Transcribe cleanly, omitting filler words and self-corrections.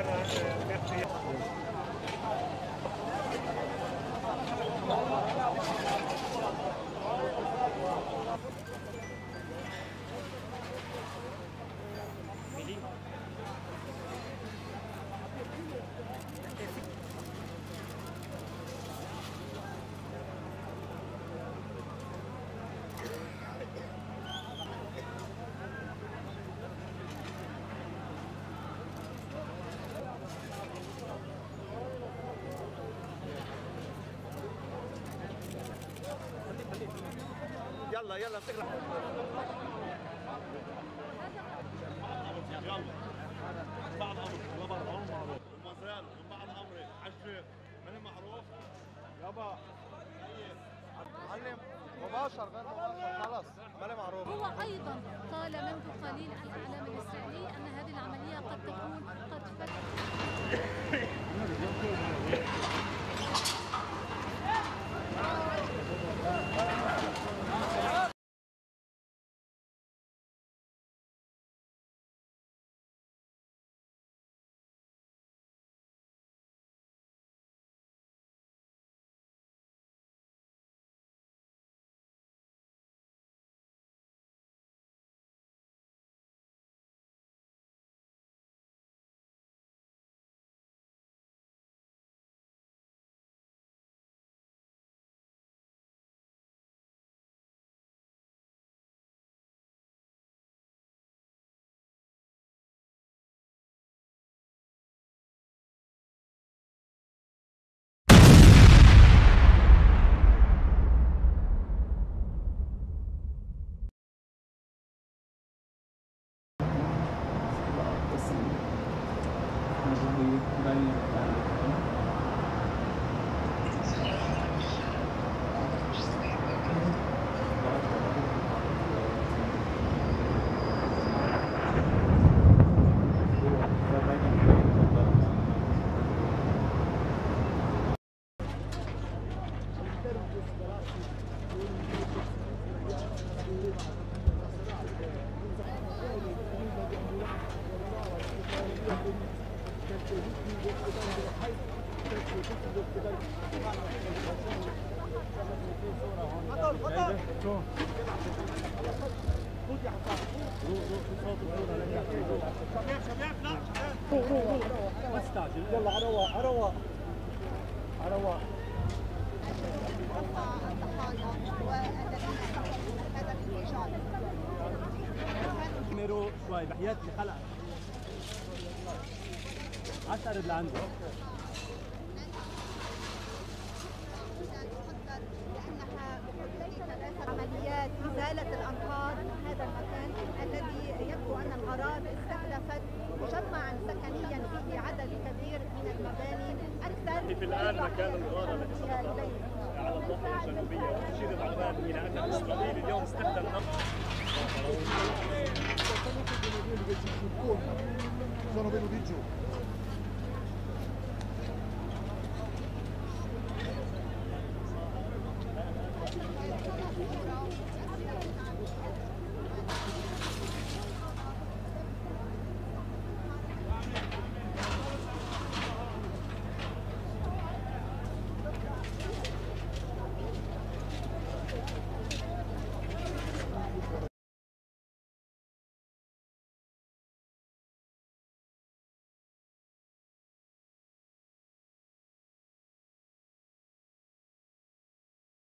يلا يلا تقرا يلا بعد امر ولا بعد امر معروف وما زال من بعد امر عشرة من معروف يابا معلم مباشر غير مباشر خلص مالي معروف. هو ايضا قال منذ قليل الاعلام الاسرائيلي ان هذه العمليه قد تكون قد شباب لا ما تستعجل يلا على رواق على رواق على رواق. كاميرو شوي بحياتي حلقة 10 قرب لعنده. لأنها بحدود عمليات إزالة الأنقاض من هذا المكان الذي يبدو أن الأراضي استهدفت مجمعا سكنيا فيه عدد كبير من المباني أكثر. في الآن مكان الغارة التي سقطت على الضفة الجنوبية وتشير الأعلام إلى أن إسرائيل اليوم استخدم sono venuti giù.